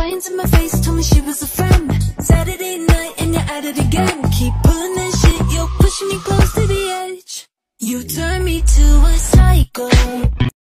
Lying to my face, told me she was a friend. Saturday night and you're at it again. Keep pulling that shit, you're pushing me close to the edge. You turn me to a psycho.